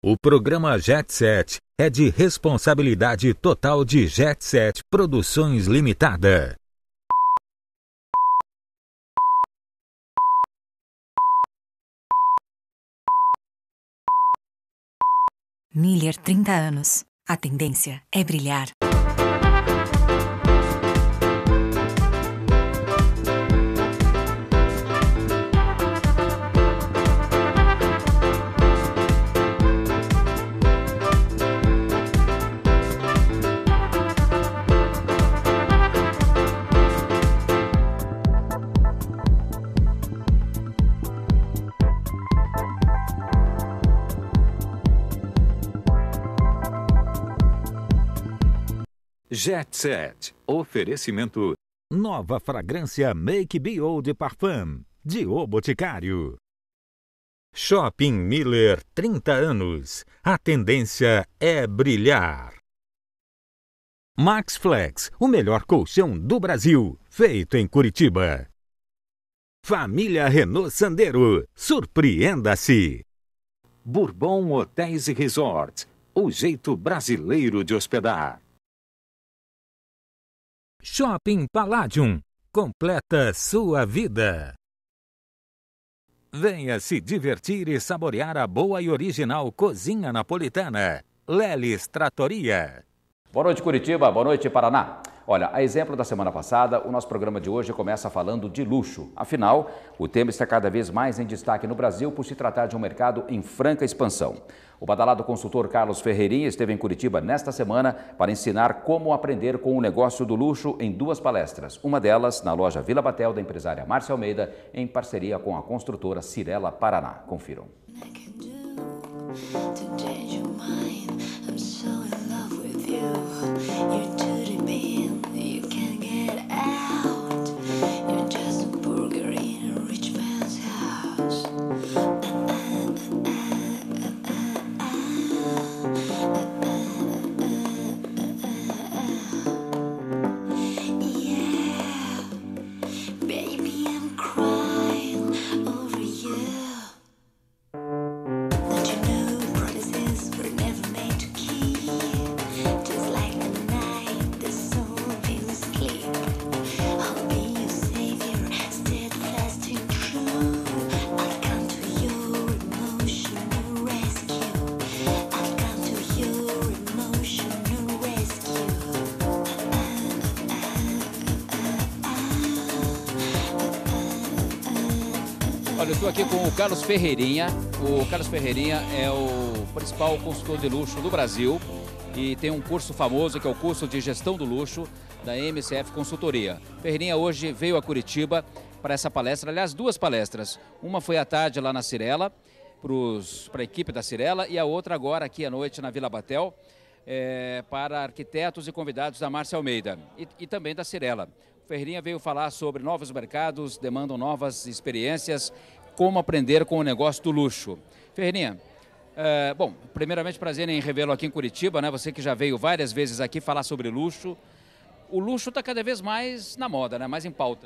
O programa Jet Set é de responsabilidade total de Jet Set Produções Limitada. Miller, 30 anos. A tendência é brilhar. Jet Set. Oferecimento. Nova fragrância Make Bio de Parfum, de O Boticário. Shopping Miller, 30 anos. A tendência é brilhar. Max Flex, o melhor colchão do Brasil, feito em Curitiba. Família Renault Sandero, surpreenda-se. Bourbon Hotéis e Resorts, o jeito brasileiro de hospedar. Shopping Palladium, completa sua vida. Venha se divertir e saborear a boa e original cozinha napolitana. Lelis Trattoria. Boa noite, Curitiba. Boa noite, Paraná. Olha, a exemplo da semana passada, o nosso programa de hoje começa falando de luxo. Afinal, o tema está cada vez mais em destaque no Brasil por se tratar de um mercado em franca expansão. O badalado consultor Carlos Ferreirinha esteve em Curitiba nesta semana para ensinar como aprender com o negócio do luxo em duas palestras. Uma delas na loja Vila Batel da empresária Márcia Almeida, em parceria com a construtora Cirela Paraná. Confiram. Olha, eu estou aqui com o Carlos Ferreirinha. O Carlos Ferreirinha é o principal consultor de luxo do Brasil e tem um curso famoso que é o curso de gestão do luxo da MCF Consultoria. Ferreirinha hoje veio a Curitiba para essa palestra, aliás, duas palestras. Uma foi à tarde lá na Cirela, para a equipe da Cirela, e a outra agora aqui à noite na Vila Batel, para arquitetos e convidados da Márcia Almeida e também da Cirela. Ferreirinha veio falar sobre novos mercados, demandam novas experiências, como aprender com o negócio do luxo. Ferreirinha, bom, primeiramente prazer em revê-lo aqui em Curitiba, né? Você que já veio várias vezes aqui falar sobre luxo. O luxo está cada vez mais na moda, né? Mais em pauta.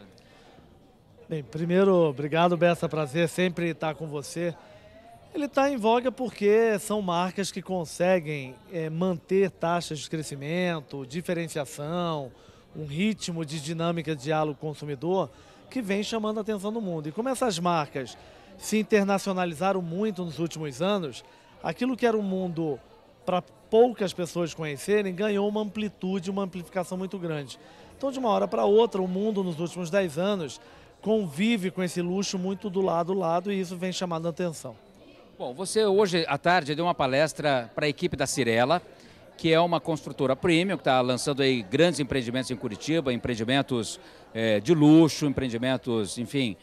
Bem, primeiro, obrigado, Bessa, prazer sempre estar com você. Ele está em voga porque são marcas que conseguem manter taxas de crescimento, diferenciação, um ritmo de dinâmica de diálogo consumidor que vem chamando a atenção do mundo. E como essas marcas se internacionalizaram muito nos últimos anos, aquilo que era um mundo para poucas pessoas conhecerem ganhou uma amplitude, uma amplificação muito grande. Então, de uma hora para outra, o mundo nos últimos 10 anos convive com esse luxo muito do lado a lado e isso vem chamando a atenção. Bom, você hoje à tarde deu uma palestra para a equipe da Cirela, que é uma construtora premium, que está lançando aí grandes empreendimentos em Curitiba, empreendimentos de luxo, empreendimentos, enfim,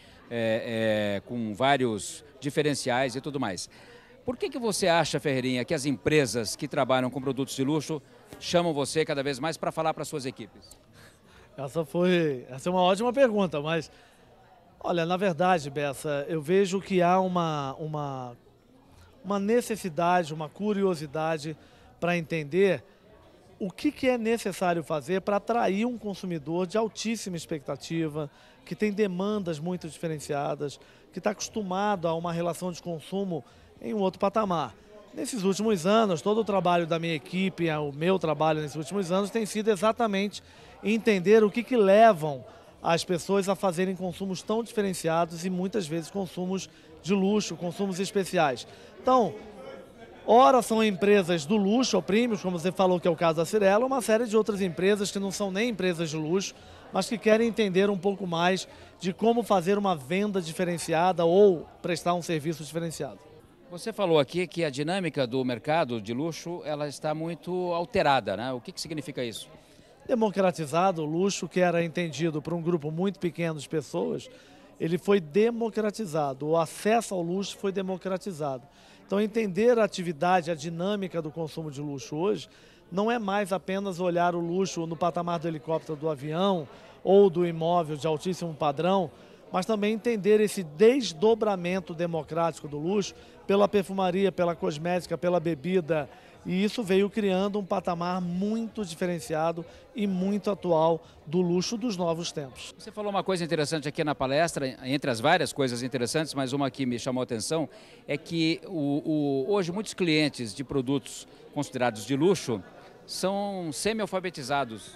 com vários diferenciais e tudo mais. Por que você acha, Ferreirinha, que as empresas que trabalham com produtos de luxo chamam você cada vez mais para falar para suas equipes? Essa é uma ótima pergunta, mas, olha, na verdade, Bessa, eu vejo que há uma necessidade, uma curiosidade para entender o que é necessário fazer para atrair um consumidor de altíssima expectativa, que tem demandas muito diferenciadas, que está acostumado a uma relação de consumo em um outro patamar. Nesses últimos anos, todo o trabalho da minha equipe, o meu trabalho nesses últimos anos tem sido exatamente entender o que levam as pessoas a fazerem consumos tão diferenciados e muitas vezes consumos de luxo, consumos especiais. Então, ora são empresas do luxo ou premium, como você falou que é o caso da Cyrela, uma série de outras empresas que não são nem empresas de luxo, mas que querem entender um pouco mais de como fazer uma venda diferenciada ou prestar um serviço diferenciado. Você falou aqui que a dinâmica do mercado de luxo ela está muito alterada, né? O que significa isso? Democratizado, o luxo que era entendido por um grupo muito pequeno de pessoas, ele foi democratizado, o acesso ao luxo foi democratizado. Então entender a atividade, a dinâmica do consumo de luxo hoje, não é mais apenas olhar o luxo no patamar do helicóptero, do avião ou do imóvel de altíssimo padrão, mas também entender esse desdobramento democrático do luxo pela perfumaria, pela cosmética, pela bebida. E isso veio criando um patamar muito diferenciado e muito atual do luxo dos novos tempos. Você falou uma coisa interessante aqui na palestra, entre as várias coisas interessantes, mas uma que me chamou a atenção, é que hoje muitos clientes de produtos considerados de luxo são semi-alfabetizados.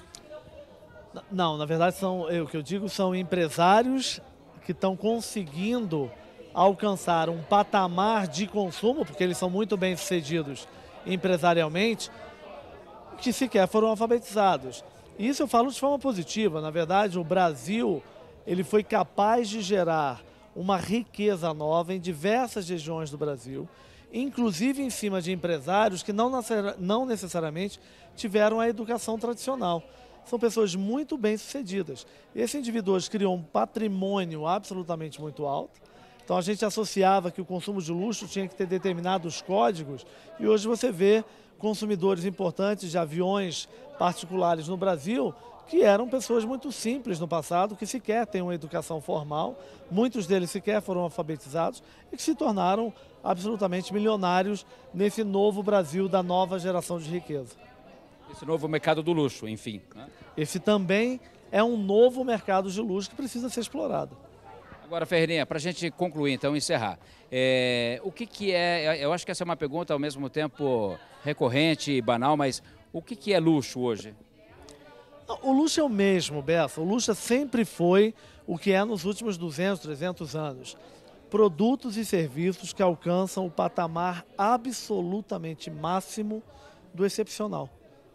Não, na verdade o que eu digo são empresários que estão conseguindo alcançar um patamar de consumo, porque eles são muito bem sucedidos empresarialmente, que sequer foram alfabetizados. E isso eu falo de forma positiva. Na verdade, o Brasil ele foi capaz de gerar uma riqueza nova em diversas regiões do Brasil, inclusive em cima de empresários que não necessariamente tiveram a educação tradicional. São pessoas muito bem-sucedidas. Esse indivíduo hoje criou um patrimônio absolutamente muito alto. Então a gente associava que o consumo de luxo tinha que ter determinados códigos e hoje você vê consumidores importantes de aviões particulares no Brasil que eram pessoas muito simples no passado, que sequer têm uma educação formal, muitos deles sequer foram alfabetizados e que se tornaram absolutamente milionários nesse novo Brasil da nova geração de riqueza. Esse novo mercado do luxo, enfim, né? Esse também é um novo mercado de luxo que precisa ser explorado. Agora, Ferreirinha, para a gente concluir, então, encerrar, o que é, eu acho que essa é uma pergunta ao mesmo tempo recorrente e banal, mas o que é luxo hoje? O luxo é o mesmo, Bessa. O luxo sempre foi o que é nos últimos 200, 300 anos. Produtos e serviços que alcançam o patamar absolutamente máximo do excepcional.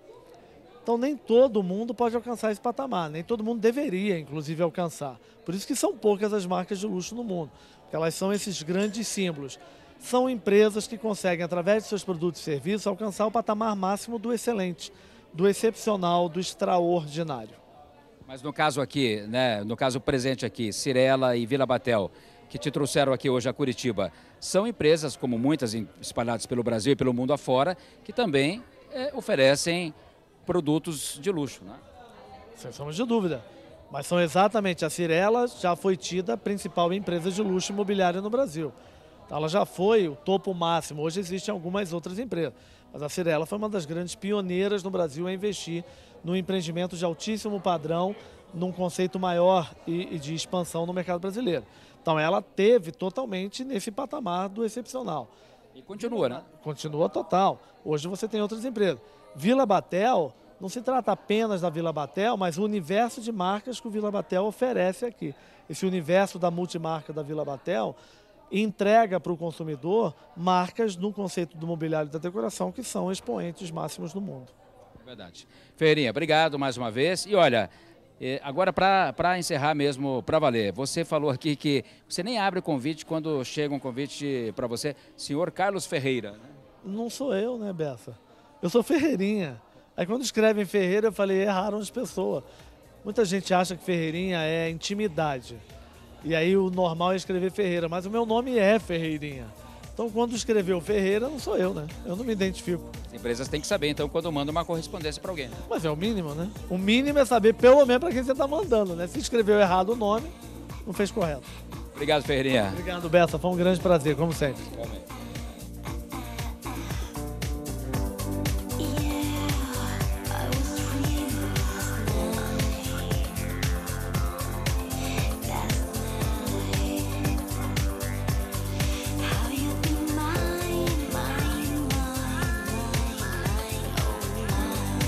Então nem todo mundo pode alcançar esse patamar, nem todo mundo deveria, inclusive, alcançar. Por isso que são poucas as marcas de luxo no mundo, porque elas são esses grandes símbolos. São empresas que conseguem, através de seus produtos e serviços, alcançar o patamar máximo do excelente, do excepcional, do extraordinário. Mas no caso aqui, né, no caso presente aqui, Cyrela e Vila Batel, que te trouxeram aqui hoje a Curitiba, são empresas, como muitas espalhadas pelo Brasil e pelo mundo afora, que também oferecem produtos de luxo, né? Sem sombra de dúvida. Mas são exatamente, a Cyrela já foi tida a principal empresa de luxo imobiliário no Brasil. Então, ela já foi o topo máximo. Hoje existem algumas outras empresas. Mas a Cyrela foi uma das grandes pioneiras no Brasil a investir no empreendimento de altíssimo padrão, num conceito maior e de expansão no mercado brasileiro. Então ela teve totalmente nesse patamar do excepcional. E continua, né? Continua total. Hoje você tem outras empresas. Vila Batel, não se trata apenas da Vila Batel, mas o universo de marcas que o Vila Batel oferece aqui. Esse universo da multimarca da Vila Batel entrega para o consumidor marcas no conceito do mobiliário e da decoração que são expoentes máximos do mundo. Verdade. Ferreirinha, obrigado mais uma vez. E olha, agora para encerrar mesmo, para valer, você falou aqui que você nem abre o convite quando chega um convite para você, senhor Carlos Ferreira. Né? Não sou eu, né, Bessa? Eu sou Ferreirinha. Aí quando escrevem Ferreira, eu falei, erraram as pessoas. Muita gente acha que Ferreirinha é intimidade. E aí o normal é escrever Ferreira, mas o meu nome é Ferreirinha. Então quando escreveu Ferreira, não sou eu, né? Eu não me identifico. As empresas têm que saber, então, quando manda uma correspondência para alguém. Né? Mas é o mínimo, né? O mínimo é saber pelo menos para quem você está mandando, né? Se escreveu errado o nome, não fez correto. Obrigado, Ferreirinha. Obrigado, Bessa. Foi um grande prazer, como sempre. Amém.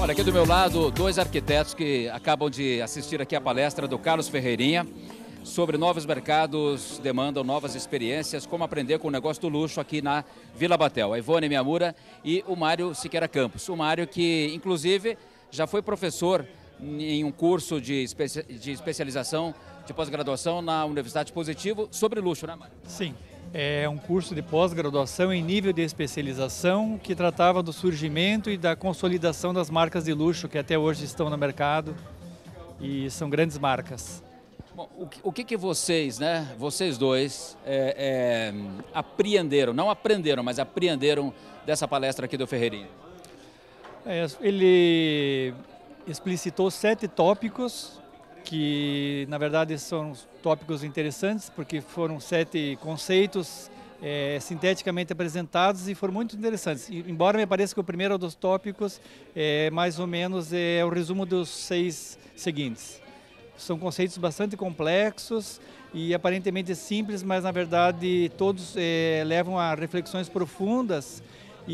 Olha, aqui do meu lado, dois arquitetos que acabam de assistir aqui a palestra do Carlos Ferreirinha sobre novos mercados, demandam novas experiências, como aprender com o negócio do luxo aqui na Vila Batel. A Ivone Miyamura e o Mário Siqueira Campos. O Mário que, inclusive, já foi professor em um curso de especialização, de pós-graduação na Universidade Positivo sobre luxo, né, Mário? Sim. É um curso de pós-graduação em nível de especialização que tratava do surgimento e da consolidação das marcas de luxo que até hoje estão no mercado e são grandes marcas. Bom, o que vocês, né, vocês dois, apreenderam, não aprenderam, mas apreenderam dessa palestra aqui do Ferreirinha? Ele explicitou 7 tópicos que na verdade são tópicos interessantes, porque foram 7 conceitos sinteticamente apresentados e foram muito interessantes. E, embora me pareça que o primeiro dos tópicos mais ou menos é o resumo dos 6 seguintes. São conceitos bastante complexos e aparentemente simples, mas na verdade todos levam a reflexões profundas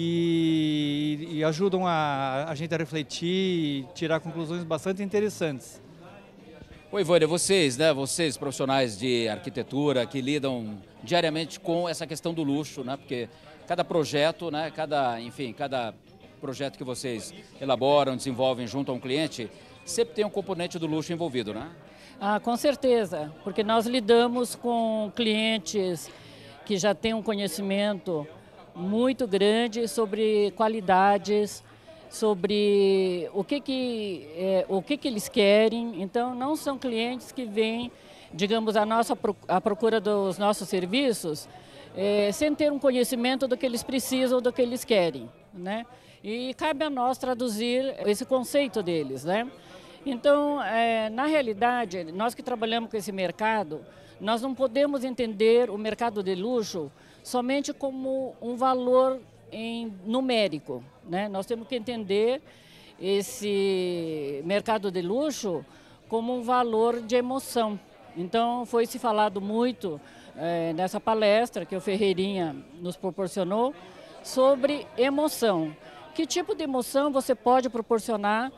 e ajudam a gente a refletir e tirar conclusões bastante interessantes. Oi, Ivone, vocês, né, vocês profissionais de arquitetura que lidam diariamente com essa questão do luxo, né, porque cada projeto, né, cada projeto que vocês elaboram, desenvolvem junto a um cliente, sempre tem um componente do luxo envolvido, né? Ah, com certeza, porque nós lidamos com clientes que já têm um conhecimento muito grande sobre qualidades, sobre o que eles querem. Então, não são clientes que vêm, digamos, à procura dos nossos serviços sem ter um conhecimento do que eles precisam, do que eles querem, né? E cabe a nós traduzir esse conceito deles, né? Então, na realidade, nós que trabalhamos com esse mercado, nós não podemos entender o mercado de luxo somente como um valor numérico, né? Nós temos que entender esse mercado de luxo como um valor de emoção. Então, foi se falado muito nessa palestra que o Ferreirinha nos proporcionou sobre emoção. Que tipo de emoção você pode proporcionar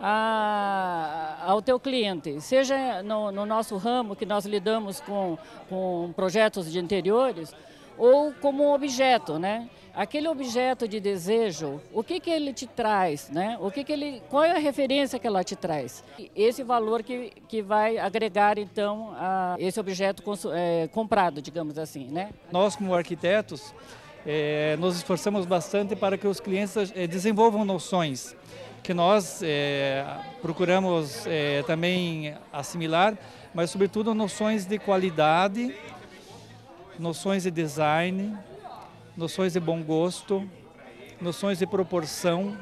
ao teu cliente? Seja no nosso ramo, que nós lidamos com projetos de interiores, ou como um objeto, né? Aquele objeto de desejo, o que ele te traz, né? Qual é a referência que ela te traz? Esse valor que vai agregar, então, a esse objeto comprado, digamos assim, né? Nós, como arquitetos, nos esforçamos bastante para que os clientes desenvolvam noções que nós procuramos também assimilar, mas, sobretudo, noções de qualidade, noções de design, noções de bom gosto, noções de proporção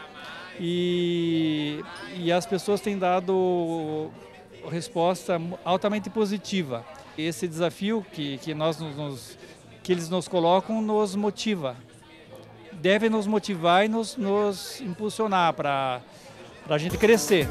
e as pessoas têm dado resposta altamente positiva. Esse desafio que eles nos colocam nos motiva, deve nos motivar e nos impulsionar para a gente crescer.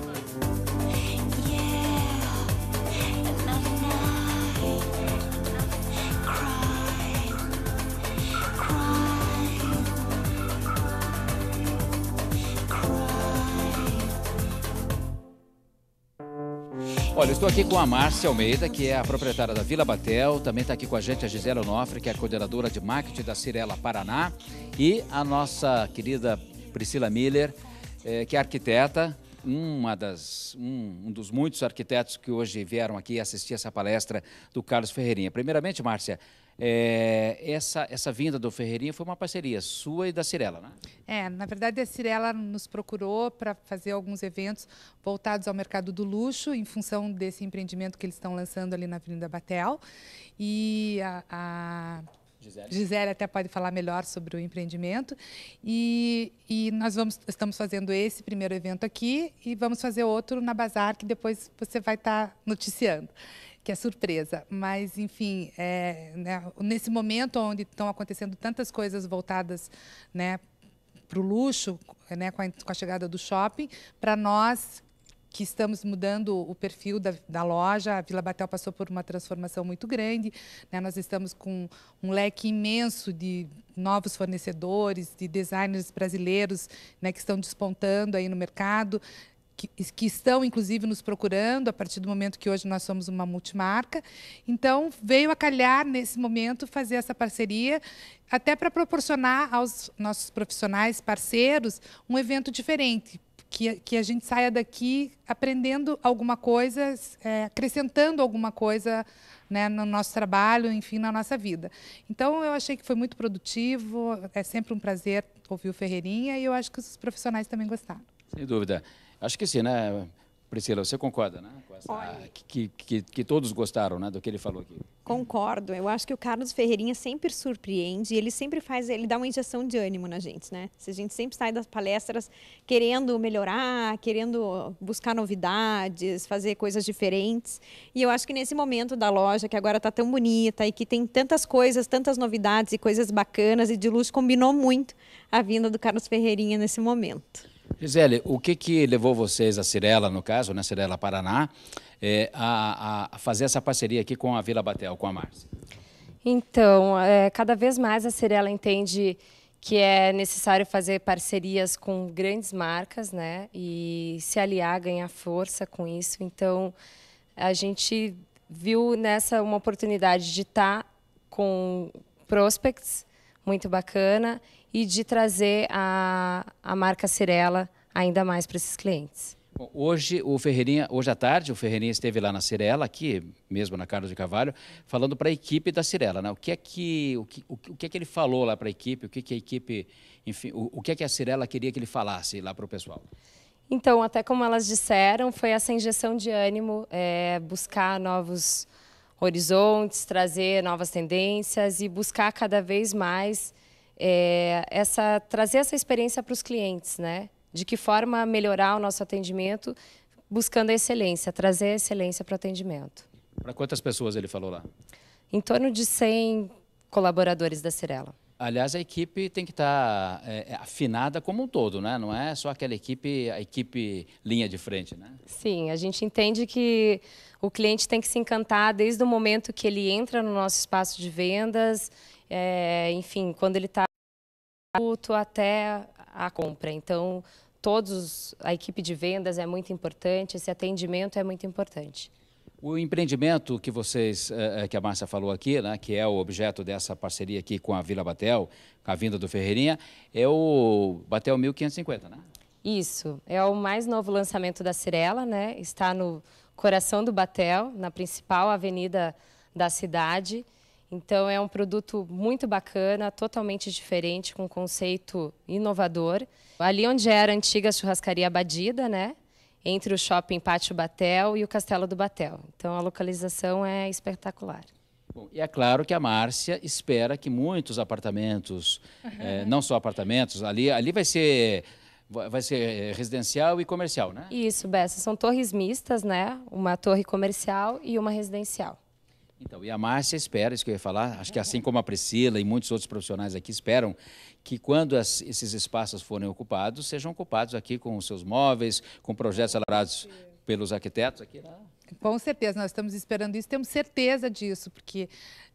Olha, eu estou aqui com a Márcia Almeida, que é a proprietária da Vila Batel. Também está aqui com a gente a Gisela Onofre, que é a coordenadora de marketing da Cirela Paraná. E a nossa querida Priscila Miller, que é arquiteta, um dos muitos arquitetos que hoje vieram aqui assistir essa palestra do Carlos Ferreirinha. Primeiramente, Márcia, essa vinda do Ferreirinha foi uma parceria sua e da Cirela, né? Na verdade a Cirela nos procurou para fazer alguns eventos voltados ao mercado do luxo, em função desse empreendimento que eles estão lançando ali na Avenida Batel. E a Gisele até pode falar melhor sobre o empreendimento. E nós estamos fazendo esse primeiro evento aqui e vamos fazer outro na Bazar, que depois você vai estar noticiando, que é surpresa. Mas, enfim, né, nesse momento onde estão acontecendo tantas coisas voltadas, né, para o luxo, né, com a chegada do shopping, para nós que estamos mudando o perfil da loja. A Vila Batel passou por uma transformação muito grande, né? Nós estamos com um leque imenso de novos fornecedores, de designers brasileiros, né, que estão despontando aí no mercado, que estão, inclusive, nos procurando a partir do momento que hoje nós somos uma multimarca. Então, veio a calhar, nesse momento, fazer essa parceria, até para proporcionar aos nossos profissionais parceiros um evento diferente, que a gente saia daqui aprendendo alguma coisa, acrescentando alguma coisa, né, no nosso trabalho, enfim, na nossa vida. Então, eu achei que foi muito produtivo, é sempre um prazer ouvir o Ferreirinha e eu acho que os profissionais também gostaram. Sem dúvida. Acho que sim, né, Priscila? Você concorda, né? Com essa, que todos gostaram, né, do que ele falou aqui. Concordo. Eu acho que o Carlos Ferreirinha sempre surpreende e ele sempre ele dá uma injeção de ânimo na gente, né? Se a gente sempre sai das palestras querendo melhorar, querendo buscar novidades, fazer coisas diferentes. E eu acho que nesse momento da loja, que agora está tão bonita e que tem tantas coisas, tantas novidades e coisas bacanas e de luxo, combinou muito a vinda do Carlos Ferreirinha nesse momento. Gisele, o que levou vocês, a Cyrela, no caso, né, Cyrela Paraná, a fazer essa parceria aqui com a Vila Batel, com a Márcia? Então, cada vez mais a Cyrela entende que é necessário fazer parcerias com grandes marcas, né, e se aliar, ganhar força com isso. Então, a gente viu nessa uma oportunidade de estar com prospects muito bacana e de trazer a marca Cyrela ainda mais para esses clientes. Bom, hoje à tarde, o Ferreirinha esteve lá na Cyrela, aqui mesmo na Carlos de Carvalho, falando para a equipe da Cyrela, né? O que é que ele falou lá para a equipe? O que a equipe, enfim, o que é que a Cyrela queria que ele falasse lá para o pessoal? Então, até como elas disseram, foi essa injeção de ânimo, buscar novos horizontes, trazer novas tendências e buscar cada vez mais trazer essa experiência para os clientes, né? De que forma melhorar o nosso atendimento, buscando a excelência, trazer a excelência para o atendimento. Para quantas pessoas ele falou lá? Em torno de 100 colaboradores da Cyrela. Aliás, a equipe tem que estar afinada como um todo, né? Não é só aquela equipe, a equipe linha de frente, né? Sim, a gente entende que o cliente tem que se encantar desde o momento que ele entra no nosso espaço de vendas, enfim, quando ele está até a compra. Então, a equipe de vendas é muito importante, esse atendimento é muito importante. O empreendimento que que a Márcia falou aqui, né, que é o objeto dessa parceria aqui com a Vila Batel, com a vinda do Ferreirinha, é o Batel 1550, né? Isso, é o mais novo lançamento da Cyrela, né? Está no coração do Batel, na principal avenida da cidade. Então, é um produto muito bacana, totalmente diferente, com um conceito inovador. Ali onde era a antiga churrascaria Badida, né? Entre o Shopping Pátio Batel e o Castelo do Batel. Então, a localização é espetacular. Bom, e é claro que a Márcia espera que muitos apartamentos, não só apartamentos, ali vai ser residencial e comercial, né? Isso, Bessa, são torres mistas, né? Uma torre comercial e uma residencial. Então, e a Márcia espera, isso que eu ia falar, acho que assim como a Priscila e muitos outros profissionais aqui esperam, que quando esses espaços forem ocupados, sejam ocupados aqui com os seus móveis, com projetos elaborados pelos arquitetos aqui, né? Com certeza, nós estamos esperando isso, temos certeza disso, porque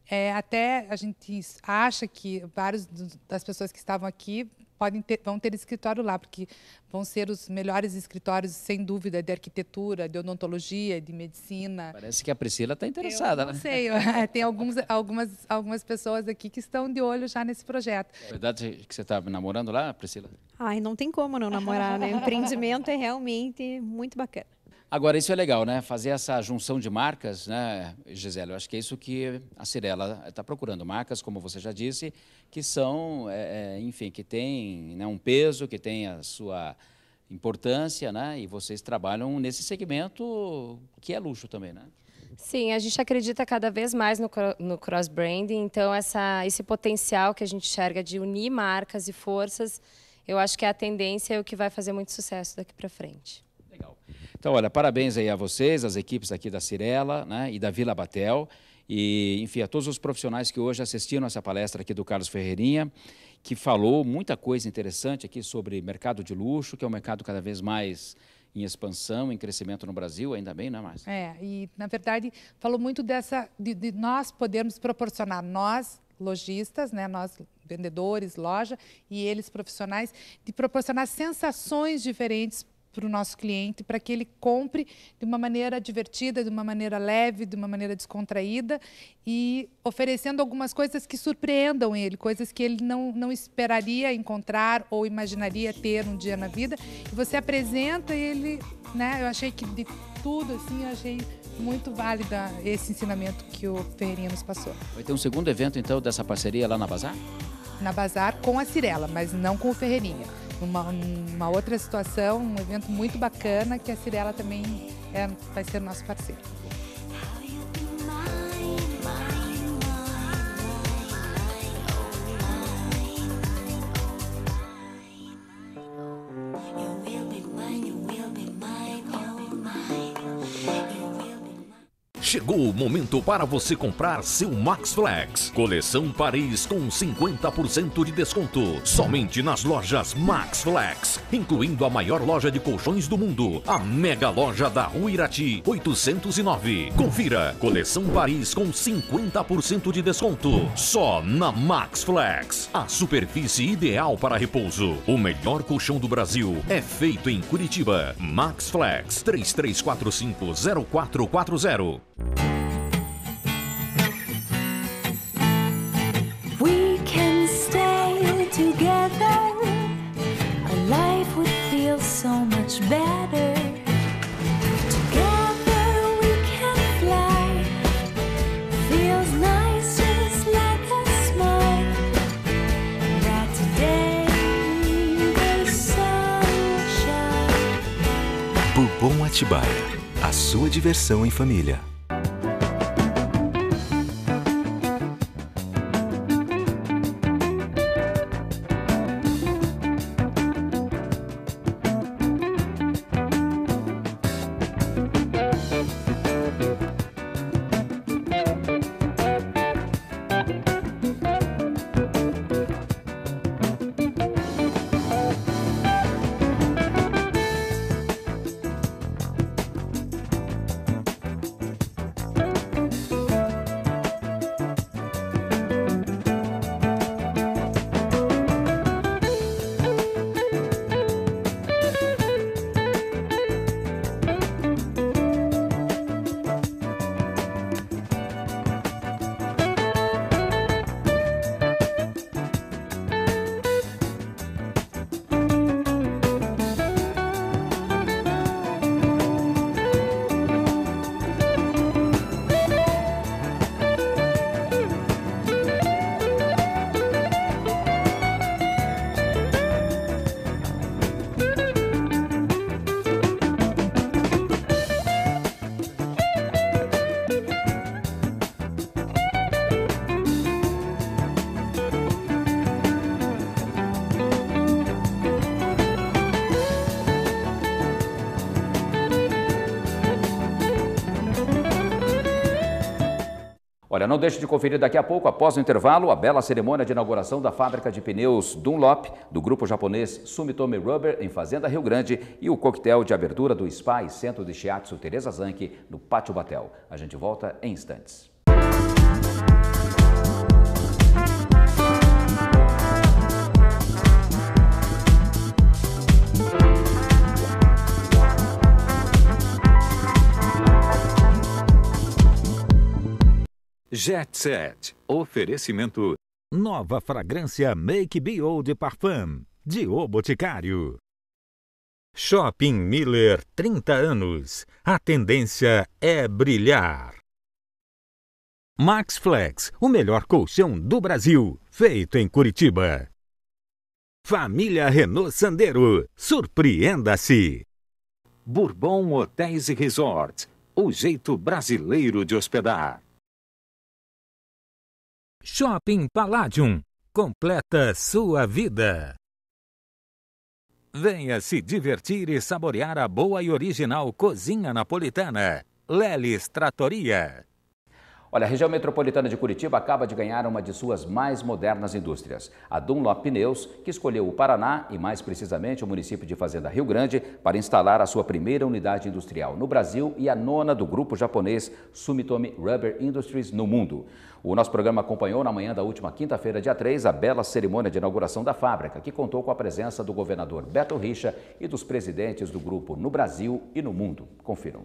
até a gente acha que várias das pessoas que estavam aqui vão ter escritório lá, porque vão ser os melhores escritórios, sem dúvida, de arquitetura, de odontologia, de medicina. Parece que a Priscila está interessada, né? Não sei, tem algumas pessoas aqui que estão de olho já nesse projeto. É verdade que você está namorando lá, Priscila? Ai, não tem como não namorar, né? O empreendimento é realmente muito bacana. Agora, isso é legal, né? Fazer essa junção de marcas, né, Gisele? Eu acho que é isso que a Cyrela está procurando. Marcas, como você já disse, que são, enfim, que têm, né, um peso, que têm a sua importância, né? E vocês trabalham nesse segmento que é luxo também, né? Sim, a gente acredita cada vez mais no cross-branding. Então, esse potencial que a gente enxerga de unir marcas e forças, eu acho que a tendência é o que vai fazer muito sucesso daqui para frente. Legal. Então, olha, parabéns aí a vocês, as equipes aqui da Cyrela, né, e da Vila Batel, e, enfim, a todos os profissionais que hoje assistiram essa palestra aqui do Carlos Ferreirinha, que falou muita coisa interessante aqui sobre mercado de luxo, que é um mercado cada vez mais, em expansão, em crescimento no Brasil, ainda bem, não é, Márcia? E na verdade falou muito de nós podermos proporcionar, nós lojistas, né, nós vendedores, loja e eles profissionais, de proporcionar sensações diferentes para o nosso cliente, para que ele compre de uma maneira divertida, de uma maneira leve, de uma maneira descontraída e oferecendo algumas coisas que surpreendam ele, coisas que ele não esperaria encontrar ou imaginaria ter um dia na vida. E você apresenta ele, né? Eu achei que de tudo, assim, eu achei muito válida esse ensinamento que o Ferreirinha nos passou. Vai ter um segundo evento, então, dessa parceria lá na Bazar? Na Bazar com a Cirela, mas não com o Ferreirinha. Uma outra situação, um evento muito bacana, que a Cirela também vai ser nosso parceiro. Chegou o momento para você comprar seu Max Flex. Coleção Paris com 50% de desconto. Somente nas lojas Max Flex. Incluindo a maior loja de colchões do mundo. A mega loja da Rua Irati, 809. Confira. Coleção Paris com 50% de desconto. Só na Max Flex. A superfície ideal para repouso. O melhor colchão do Brasil é feito em Curitiba. Max Flex. 3345-0440. We can stay together. Our life would feel so much better. Together we can fly. Feels nice just like a smile. That today the sun shines. Bourbon Atibaia. A sua diversão em família. Olha, não deixe de conferir daqui a pouco, após o intervalo, a bela cerimônia de inauguração da fábrica de pneus Dunlop, do grupo japonês Sumitomo Rubber, em Fazenda Rio Grande, e o coquetel de abertura do Spa e Centro de Shiatsu Teresa Zanke, no Pátio Batel. A gente volta em instantes. Jet Set. Oferecimento. Nova fragrância Make Bio de Parfum, de O Boticário. Shopping Miller, 30 anos. A tendência é brilhar. Max Flex, o melhor colchão do Brasil, feito em Curitiba. Família Renault Sandero, surpreenda-se. Bourbon Hotéis e Resorts, o jeito brasileiro de hospedar. Shopping Palladium, completa sua vida. Venha se divertir e saborear a boa e original cozinha napolitana. Lelis Trattoria. Olha, a região metropolitana de Curitiba acaba de ganhar uma de suas mais modernas indústrias, a Dunlop Pneus, que escolheu o Paraná e, mais precisamente, o município de Fazenda Rio Grande para instalar a sua primeira unidade industrial no Brasil e a 9ª do grupo japonês Sumitomo Rubber Industries no mundo. O nosso programa acompanhou na manhã da última quinta-feira, dia 3, a bela cerimônia de inauguração da fábrica, que contou com a presença do governador Beto Richa e dos presidentes do grupo no Brasil e no mundo. Confiram.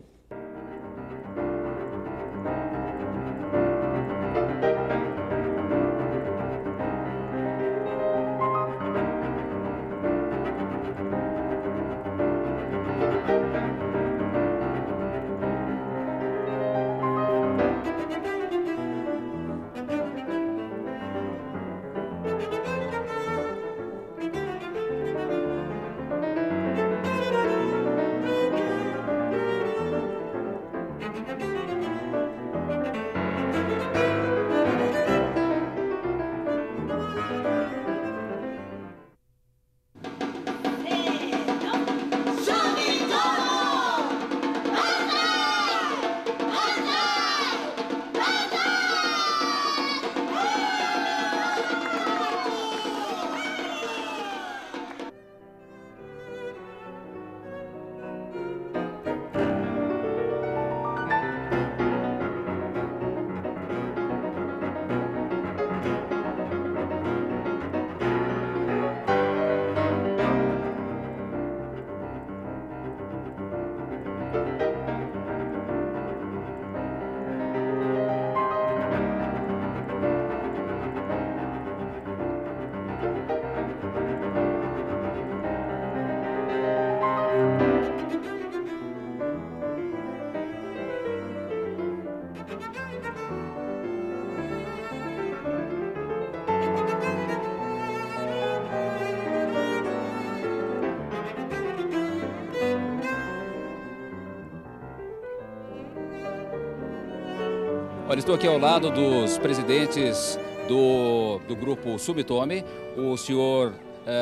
Olha, estou aqui ao lado dos presidentes do grupo Sumitomo, o senhor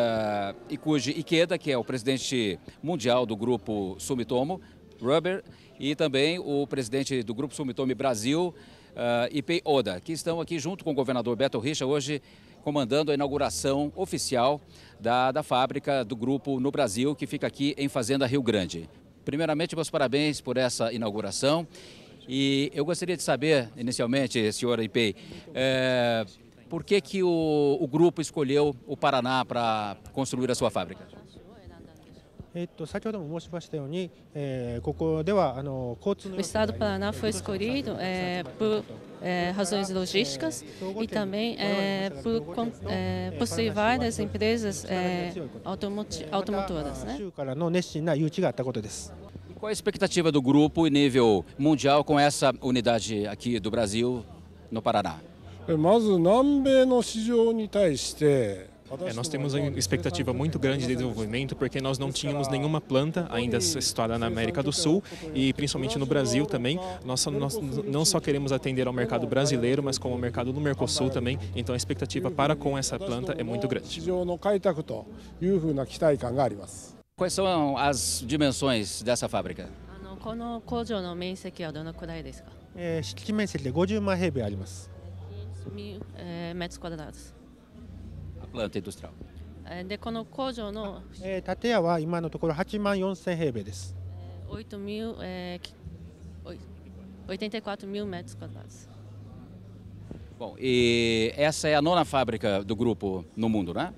Ikuji Ikeda, que é o presidente mundial do grupo Sumitomo Rubber, e também o presidente do grupo Sumitomo Brasil, Ipei Oda, que estão aqui junto com o governador Beto Richa hoje comandando a inauguração oficial da fábrica do grupo no Brasil, que fica aqui em Fazenda Rio Grande. Primeiramente, meus parabéns por essa inauguração. E eu gostaria de saber, inicialmente, senhora Ipei, por que o grupo escolheu o Paraná para construir a sua fábrica? 先ほども申しましたように、ここでは交通の O estado do Paraná foi escolhido por razões logísticas e também por possuir várias empresas automotoras, né? 州からの熱心な誘致があったことです。 Qual a expectativa do grupo em nível mundial com essa unidade aqui do Brasil no Paraná? まず南米の市場に対して nós temos uma expectativa muito grande de desenvolvimento porque nós não tínhamos nenhuma planta ainda situada na América do Sul e principalmente no Brasil também. Nós não só queremos atender ao mercado brasileiro, mas como ao mercado do Mercosul também. Então a expectativa para com essa planta é muito grande. Quais são as dimensões dessa fábrica? この工場の面積はどのくらいですか？ 敷地面積で50万平米あります。 metros quadrados. A planta industrial. でこの工場の建屋は今のところ8万4000平米です。 84 mil metros quadrados. Bom, e essa é a 9ª fábrica do grupo no mundo, né?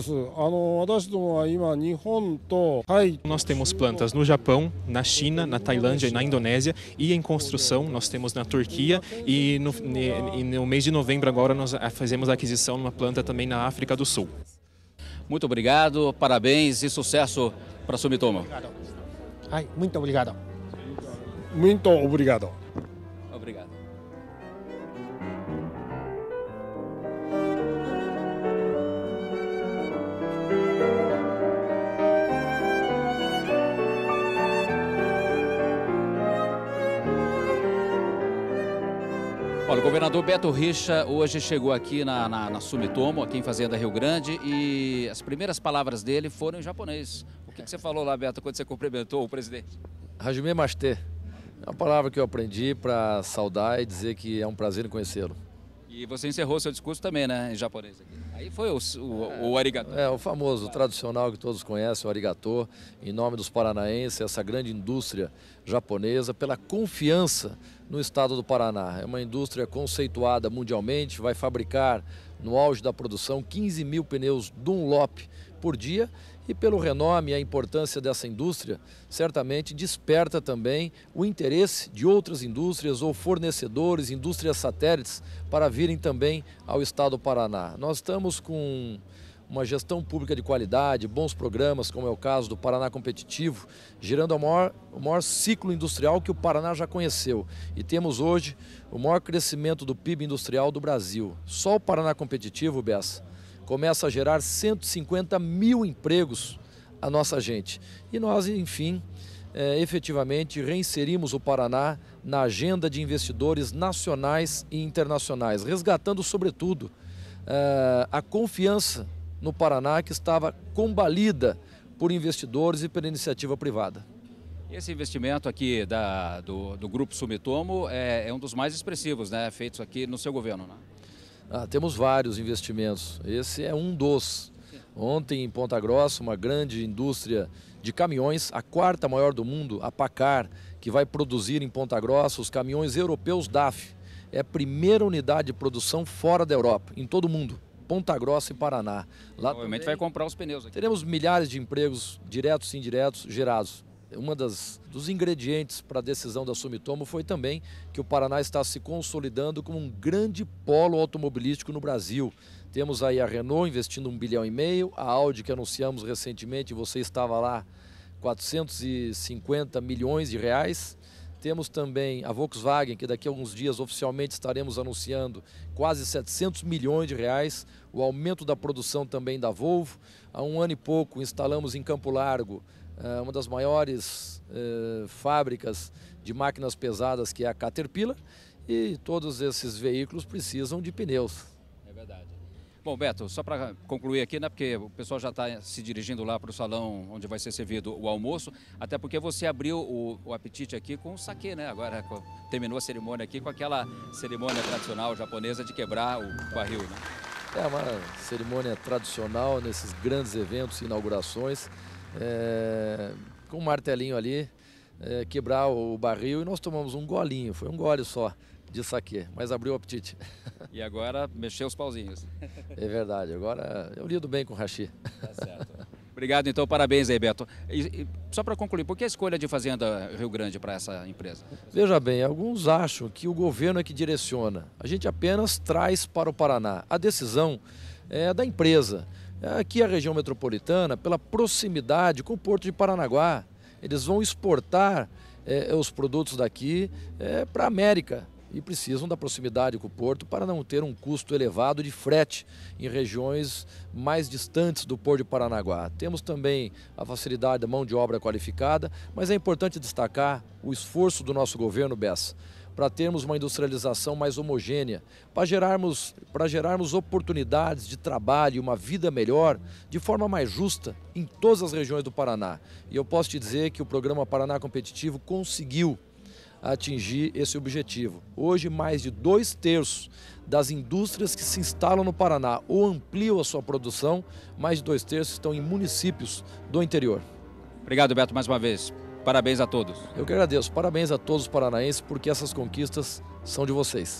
Nós temos plantas no Japão, na China, na Tailândia e na Indonésia e em construção nós temos na Turquia e no mês de novembro agora nós fazemos a aquisição de uma planta também na África do Sul. Muito obrigado, parabéns e sucesso para a Sumitomo. Muito obrigado. Muito obrigado. Obrigado. Olha, o governador Beto Richa hoje chegou aqui na Sumitomo, aqui em Fazenda Rio Grande, e as primeiras palavras dele foram em japonês. O que você falou lá, Beto, quando você cumprimentou o presidente? Hajime mashite. É uma palavra que eu aprendi para saudar e dizer que é um prazer em conhecê-lo. E você encerrou seu discurso também, né, em japonês aqui. Aí foi o arigato. É, o famoso, o tradicional que todos conhecem, o arigato, em nome dos paranaenses, essa grande indústria japonesa, pela confiança no estado do Paraná. É uma indústria conceituada mundialmente, vai fabricar, no auge da produção, 15 mil pneus Dunlop por dia, e pelo renome e a importância dessa indústria, certamente desperta também o interesse de outras indústrias ou fornecedores, indústrias satélites, para virem também ao estado do Paraná. Nós estamos com uma gestão pública de qualidade, bons programas, como é o caso do Paraná Competitivo, gerando o maior ciclo industrial que o Paraná já conheceu. E temos hoje o maior crescimento do PIB industrial do Brasil. Só o Paraná Competitivo, Bessa, começa a gerar 150 mil empregos a nossa gente. E nós, enfim, efetivamente reinserimos o Paraná na agenda de investidores nacionais e internacionais, resgatando, sobretudo, a confiança no Paraná que estava combalida por investidores e pela iniciativa privada. Esse investimento aqui do Grupo Sumitomo é um dos mais expressivos, né, feitos aqui no seu governo, né? Temos vários investimentos, esse é um dos. Ontem em Ponta Grossa, uma grande indústria de caminhões, a quarta maior do mundo, a Paccar, que vai produzir em Ponta Grossa os caminhões europeus DAF. É a primeira unidade de produção fora da Europa, em todo o mundo. Ponta Grossa e Paraná. Lá obviamente vai comprar os pneus aqui. Teremos milhares de empregos diretos e indiretos gerados. Um dos ingredientes para a decisão da Sumitomo foi também que o Paraná está se consolidando como um grande polo automobilístico no Brasil. Temos aí a Renault investindo 1,5 bilhão, a Audi que anunciamos recentemente, você estava lá, 450 milhões de reais. Temos também a Volkswagen, que daqui a alguns dias oficialmente estaremos anunciando quase 700 milhões de reais. O aumento da produção também da Volvo. Há um ano e pouco instalamos em Campo Largo uma das maiores fábricas de máquinas pesadas, que é a Caterpillar, e todos esses veículos precisam de pneus. É verdade. Bom, Beto, só para concluir aqui, né, porque o pessoal já está se dirigindo lá para o salão onde vai ser servido o almoço, até porque você abriu o apetite aqui com o saquê, né? Agora terminou a cerimônia aqui com aquela cerimônia tradicional japonesa de quebrar o barril, né? É uma cerimônia tradicional nesses grandes eventos e inaugurações. Com um martelinho ali, quebrar o barril, e nós tomamos um golinho, foi um gole só de saquê, mas abriu o apetite. E agora mexeu os pauzinhos. É verdade, agora eu lido bem com o hashi. Tá certo. Obrigado, então, parabéns aí, Beto. E só para concluir, por que a escolha de Fazenda Rio Grande para essa empresa? Veja bem, alguns acham que o governo é que direciona, a gente apenas traz para o Paraná. A decisão é da empresa. Aqui a região metropolitana, pela proximidade com o Porto de Paranaguá, eles vão exportar os produtos daqui para a América e precisam da proximidade com o Porto para não ter um custo elevado de frete em regiões mais distantes do Porto de Paranaguá. Temos também a facilidade da mão de obra qualificada, mas é importante destacar o esforço do nosso governo, Bessa, para termos uma industrialização mais homogênea, para gerarmos oportunidades de trabalho e uma vida melhor de forma mais justa em todas as regiões do Paraná. E eu posso te dizer que o programa Paraná Competitivo conseguiu atingir esse objetivo. Hoje, mais de 2/3 das indústrias que se instalam no Paraná ou ampliam a sua produção, mais de 2/3 estão em municípios do interior. Obrigado, Beto, mais uma vez. Parabéns a todos. Eu que agradeço. Parabéns a todos os paranaenses, porque essas conquistas são de vocês.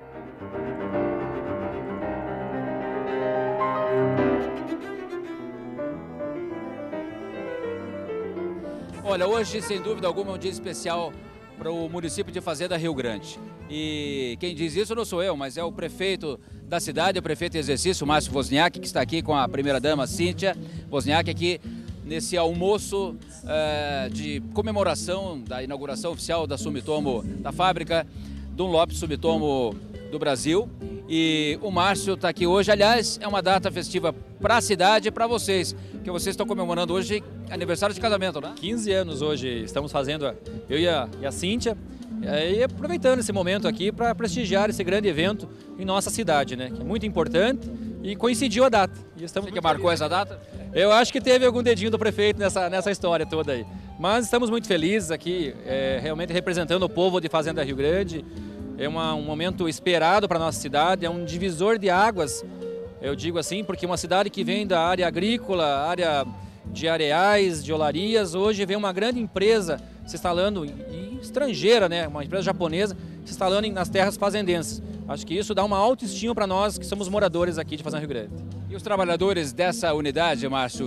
Olha, hoje, sem dúvida alguma, é um dia especial para o município de Fazenda Rio Grande. E quem diz isso não sou eu, mas é o prefeito da cidade, o prefeito em exercício, Márcio Wozniak, que está aqui com a primeira-dama, Cíntia Wozniak, aqui nesse almoço de comemoração da inauguração oficial da Sumitomo, da fábrica Dunlop Sumitomo do Brasil. E o Márcio está aqui hoje. Aliás, é uma data festiva para a cidade e para vocês, que vocês estão comemorando hoje aniversário de casamento, né? 15 anos hoje estamos fazendo, eu e a Cíntia, e aproveitando esse momento aqui para prestigiar esse grande evento em nossa cidade, né? Que é muito importante e coincidiu a data. E estamos Você que marcou essa data? Eu acho que teve algum dedinho do prefeito nessa história toda aí. Mas estamos muito felizes aqui, realmente representando o povo de Fazenda Rio Grande. É um momento esperado para a nossa cidade, é um divisor de águas, eu digo assim, porque uma cidade que vem da área agrícola, área de areais, de olarias, hoje vem uma grande empresa se instalando, estrangeira, né? Uma empresa japonesa se instalando nas terras fazendenses. Acho que isso dá uma autoestima para nós que somos moradores aqui de Fazenda Rio Grande. E os trabalhadores dessa unidade, Márcio,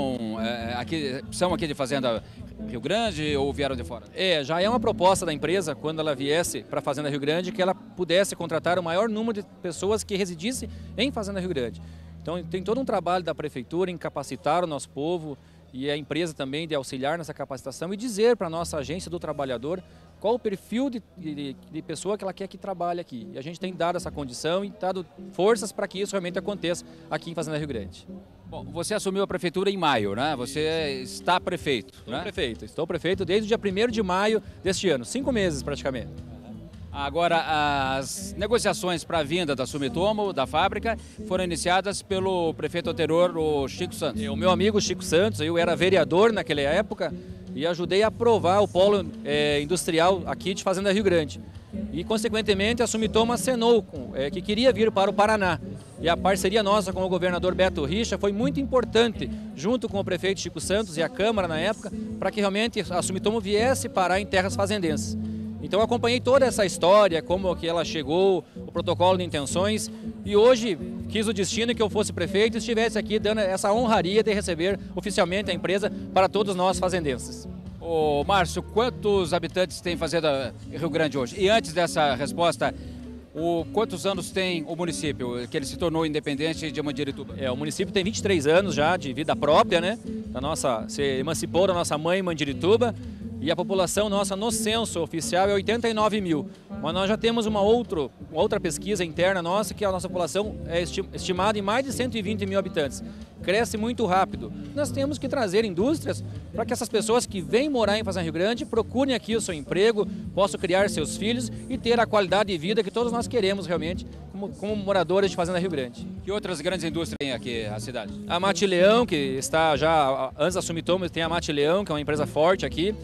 são aqui de Fazenda Rio Grande ou vieram de fora? Já é uma proposta da empresa, quando ela viesse para a Fazenda Rio Grande, que ela pudesse contratar o maior número de pessoas que residissem em Fazenda Rio Grande. Então tem todo um trabalho da prefeitura em capacitar o nosso povo e a empresa também de auxiliar nessa capacitação e dizer para a nossa agência do trabalhador qual o perfil de pessoa que ela quer que trabalhe aqui. E a gente tem dado essa condição e dado forças para que isso realmente aconteça aqui em Fazenda Rio Grande. Bom, você assumiu a prefeitura em maio, né? Você está prefeito, né? Estou prefeito desde o dia 1º de maio deste ano, 5 meses praticamente. Agora, as negociações para a vinda da Sumitomo, da fábrica, foram iniciadas pelo prefeito anterior, o Chico Santos. O meu amigo Chico Santos, eu era vereador naquela época e ajudei a aprovar o polo industrial aqui de Fazenda Rio Grande. E, consequentemente, a Sumitomo acenou que queria vir para o Paraná. E a parceria nossa com o governador Beto Richa foi muito importante, junto com o prefeito Chico Santos e a Câmara na época, para que realmente a Sumitomo viesse parar em terras fazendenses. Então eu acompanhei toda essa história, como que ela chegou, o protocolo de intenções, e hoje quis o destino que eu fosse prefeito e estivesse aqui dando essa honraria de receber oficialmente a empresa para todos nós fazendenses. Ô Márcio, quantos habitantes tem Fazenda Rio Grande hoje? E antes dessa resposta, quantos anos tem o município, que ele se tornou independente de Mandirituba? O município tem 23 anos já de vida própria, né? Se emancipou da nossa mãe Mandirituba. E a população nossa no censo oficial é 89 mil. Mas nós já temos uma outra pesquisa interna nossa, que a nossa população é estimada em mais de 120 mil habitantes. Cresce muito rápido. Nós temos que trazer indústrias para que essas pessoas que vêm morar em Fazenda Rio Grande procurem aqui o seu emprego, possam criar seus filhos e ter a qualidade de vida que todos nós queremos realmente como moradores de Fazenda Rio Grande. Que outras grandes indústrias tem aqui a cidade? A Mate Leão, que está já antes da Sumitomo, tem a Mate Leão, que é uma empresa forte aqui.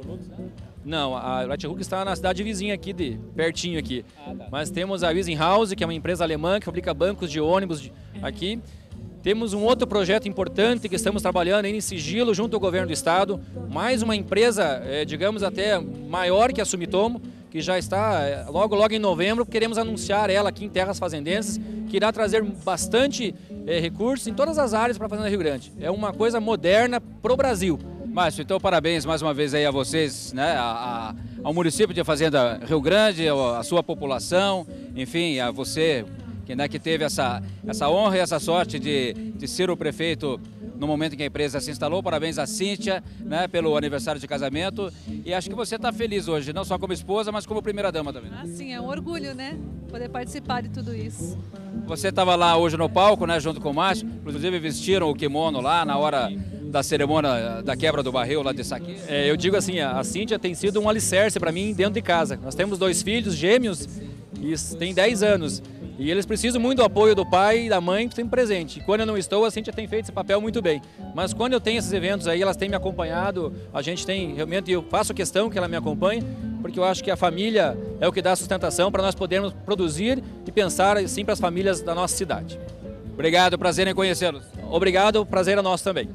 Não, a Light Hook está na cidade vizinha aqui, pertinho aqui. Mas temos a Wiesenhouse, que é uma empresa alemã que fabrica bancos de ônibus aqui. Temos um outro projeto importante que estamos trabalhando em sigilo junto ao governo do estado. Mais uma empresa, digamos até maior que a Sumitomo, que já está logo em novembro. Queremos anunciar ela aqui em terras fazendenses, que irá trazer bastante recursos em todas as áreas para a Fazenda Rio Grande. É uma coisa moderna para o Brasil. Márcio, então parabéns mais uma vez aí a vocês, né, ao município de Fazenda Rio Grande, a sua população, enfim, a você que teve essa honra e essa sorte de ser o prefeito no momento em que a empresa se instalou. Parabéns a Cíntia, né, pelo aniversário de casamento, e acho que você está feliz hoje, não só como esposa, mas como primeira-dama também. Sim, é um orgulho, né, poder participar de tudo isso. Você estava lá hoje no palco, né, junto com o Márcio, inclusive vestiram o kimono lá na hora da cerimônia da quebra do barril lá de Saqui. Eu digo assim, a Cíntia tem sido um alicerce para mim dentro de casa. Nós temos 2 filhos gêmeos e têm 10 anos. E eles precisam muito do apoio do pai e da mãe sempre presente. E quando eu não estou, a Cíntia tem feito esse papel muito bem. Mas quando eu tenho esses eventos aí, elas têm me acompanhado, a gente tem realmente, eu faço questão que ela me acompanhe, porque eu acho que a família é o que dá sustentação para nós podermos produzir e pensar assim para as famílias da nossa cidade. Obrigado, prazer em conhecê-los. Obrigado, prazer é nosso também.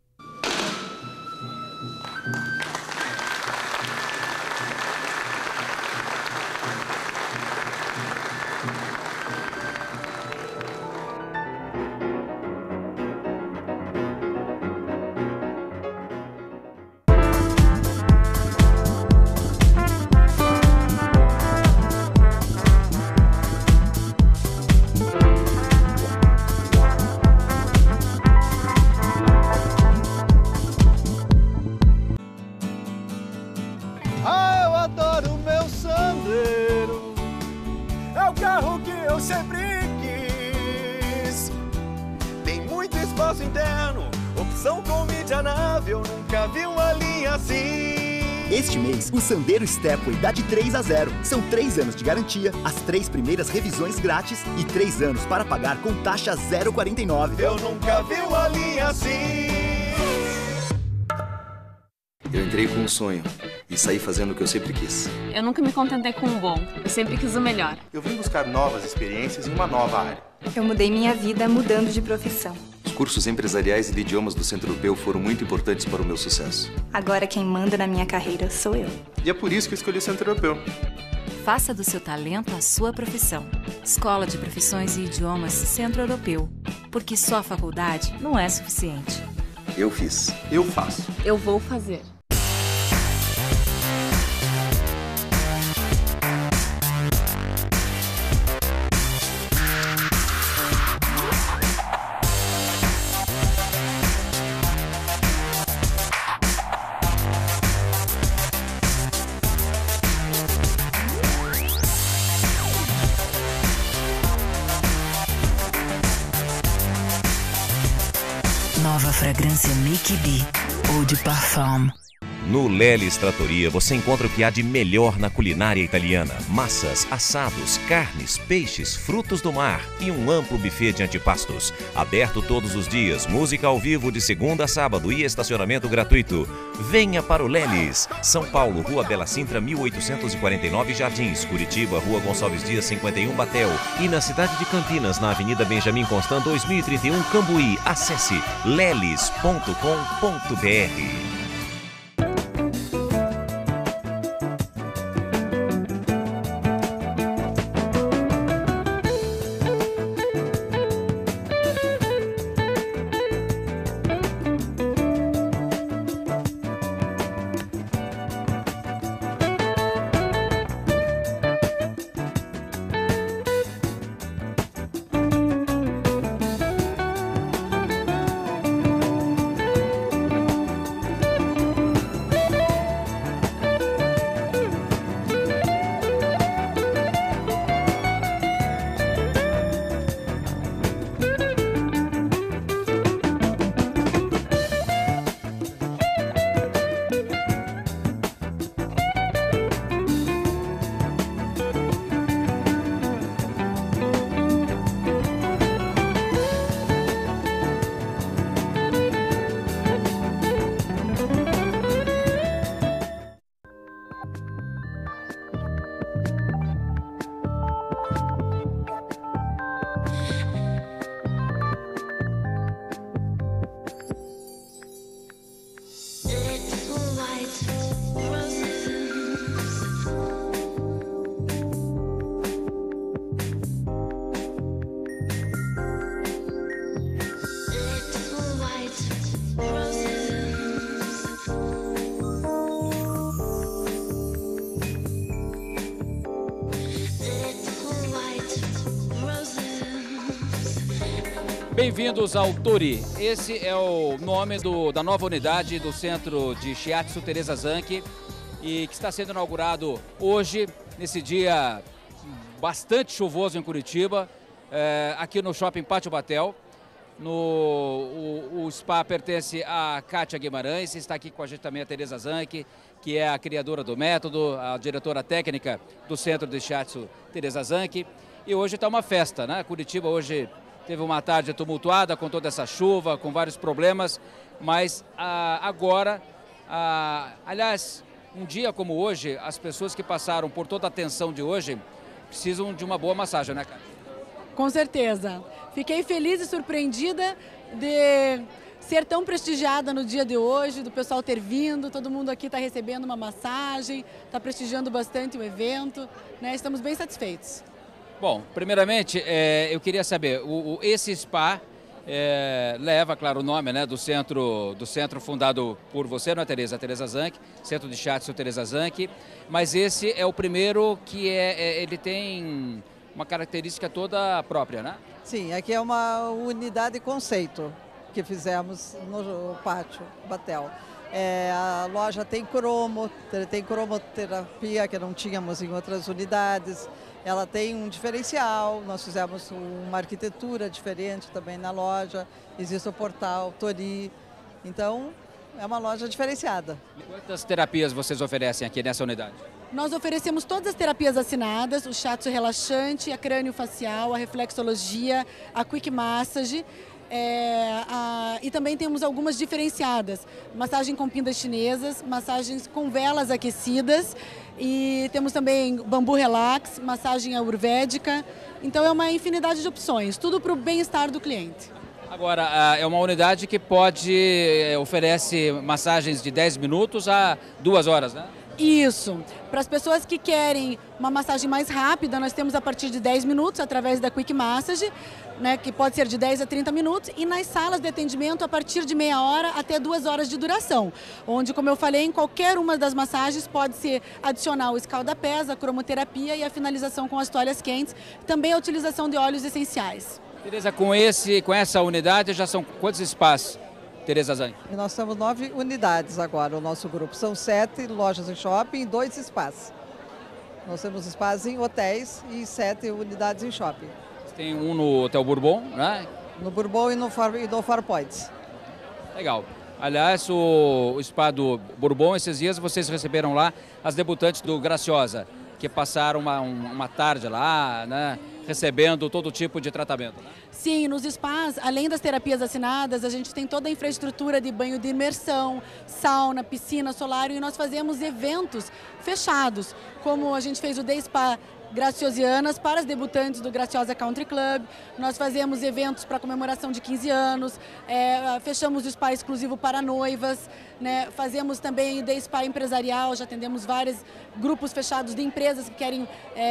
Este mês, o Sandero Stepway dá de 3 a 0. São 3 anos de garantia, as 3 primeiras revisões grátis e 3 anos para pagar com taxa 0,49. Eu nunca vi uma linha assim. Eu entrei com um sonho e saí fazendo o que eu sempre quis. Eu nunca me contentei com o bom, eu sempre quis o melhor. Eu vim buscar novas experiências em uma nova área. Eu mudei minha vida mudando de profissão. Os cursos empresariais e de idiomas do Centro Europeu foram muito importantes para o meu sucesso. Agora quem manda na minha carreira sou eu. E é por isso que eu escolhi o Centro Europeu. Faça do seu talento a sua profissão. Escola de Profissões e Idiomas Centro Europeu. Porque só a faculdade não é suficiente. Eu fiz. Eu faço. Eu vou fazer. Nova fragrância Make Be Eau de Parfum. No Lelis Trattoria você encontra o que há de melhor na culinária italiana. Massas, assados, carnes, peixes, frutos do mar e um amplo buffet de antipastos. Aberto todos os dias, música ao vivo de segunda a sábado e estacionamento gratuito. Venha para o Lelis. São Paulo, Rua Bela Sintra, 1849 Jardins. Curitiba, Rua Gonçalves Dias, 51 Batel. E na cidade de Campinas, na Avenida Benjamin Constant, 2031 Cambuí. Acesse lelis.com.br. Bem-vindos ao Tori. Esse é o nome da nova unidade do Centro de Shiatsu Teresa Zanchi e que está sendo inaugurado hoje, nesse dia bastante chuvoso em Curitiba, aqui no Shopping Pátio Batel. O spa pertence a Kátia Guimarães, está aqui com a gente também a Teresa Zanchi, que é a criadora do método, a diretora técnica do Centro de Shiatsu Teresa Zanchi. E hoje está uma festa, né? Curitiba hoje teve uma tarde tumultuada com toda essa chuva, com vários problemas, mas agora, aliás, um dia como hoje, as pessoas que passaram por toda a tensão de hoje precisam de uma boa massagem, né, cara? Com certeza. Fiquei feliz e surpreendida de ser tão prestigiada no dia de hoje, do pessoal ter vindo, todo mundo aqui está recebendo uma massagem, está prestigiando bastante o evento, né? Estamos bem satisfeitos. Bom, primeiramente, eu queria saber, esse spa leva, claro, o nome, né, do centro fundado por você, não é, Teresa? Teresa Zanchi, Centro de Shiatsu Teresa Zanchi, mas esse é o primeiro que ele tem uma característica toda própria, né? Sim, aqui é uma unidade conceito que fizemos no Pátio Batel. A loja tem cromoterapia que não tínhamos em outras unidades. Ela tem um diferencial, nós fizemos uma arquitetura diferente também na loja, existe o portal Tori, então é uma loja diferenciada. Quantas terapias vocês oferecem aqui nessa unidade? Nós oferecemos todas as terapias assinadas, o shiatsu relaxante, a crânio-facial, a reflexologia, a quick massage E também temos algumas diferenciadas, massagem com pindas chinesas, massagens com velas aquecidas e temos também bambu relax, massagem ayurvédica, então é uma infinidade de opções, tudo para o bem-estar do cliente. Agora, é uma unidade que oferece massagens de 10 minutos a 2 horas, né? Isso. Para as pessoas que querem uma massagem mais rápida, nós temos a partir de 10 minutos através da Quick Massage, né, que pode ser de 10 a 30 minutos, e nas salas de atendimento a partir de meia hora até 2 horas de duração, onde, como eu falei, em qualquer uma das massagens pode-se adicionar o escalda-pés, a cromoterapia e a finalização com as toalhas quentes, também a utilização de óleos essenciais. Tereza, com essa unidade já são quantos spas, Tereza Zanck? Nós temos 9 unidades agora, o nosso grupo. São 7 lojas em shopping e 2 spas. Nós temos spas em hotéis e 7 unidades em shopping. Tem um no Hotel Bourbon, né? No Bourbon e no Four Points. Legal. Aliás, o spa do Bourbon, esses dias vocês receberam lá as debutantes do Graciosa, que passaram uma tarde lá, né? Recebendo todo tipo de tratamento, né? Sim, nos spas, além das terapias assinadas, a gente tem toda a infraestrutura de banho de imersão, sauna, piscina, solário, e nós fazemos eventos fechados, como a gente fez o Day Spa Graciosianas para as debutantes do Graciosa Country Club. Nós fazemos eventos para comemoração de 15 anos, fechamos o spa exclusivo para noivas, né? Fazemos também o Day Spa empresarial, já atendemos vários grupos fechados de empresas que querem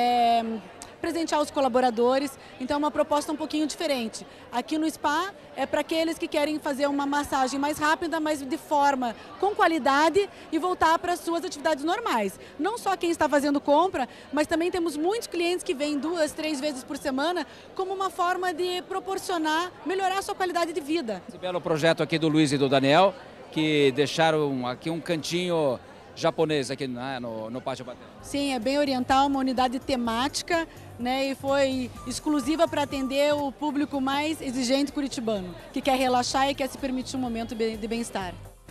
presentear os colaboradores, então é uma proposta um pouquinho diferente. Aqui no spa é para aqueles que querem fazer uma massagem mais rápida, mas de forma com qualidade e voltar para as suas atividades normais. Não só quem está fazendo compra, mas também temos muitos clientes que vêm 2, 3 vezes por semana como uma forma de proporcionar, melhorar a sua qualidade de vida. Esse belo projeto aqui do Luiz e do Daniel, que deixaram aqui um cantinho japonês aqui, né, no Pátio Batel. Sim, é bem oriental, uma unidade temática, né, e foi exclusiva para atender o público mais exigente curitibano, que quer relaxar e quer se permitir um momento de bem-estar.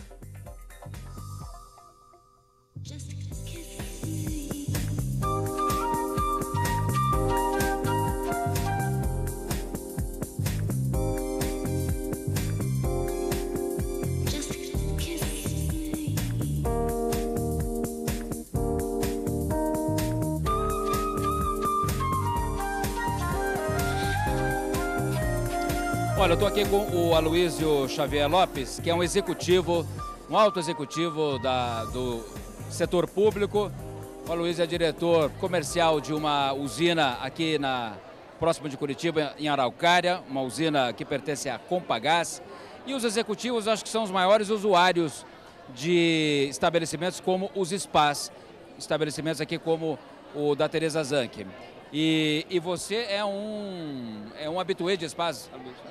Olha, eu estou aqui com o Aloysio Xavier Lopes, que é um executivo, um alto executivo do setor público. O Aloysio é diretor comercial de uma usina aqui próximo de Curitiba, em Araucária, uma usina que pertence à Compagás. E os executivos acho que são os maiores usuários de estabelecimentos como os spas, estabelecimentos aqui como o da Tereza Zanck. E você é um habitué de spas?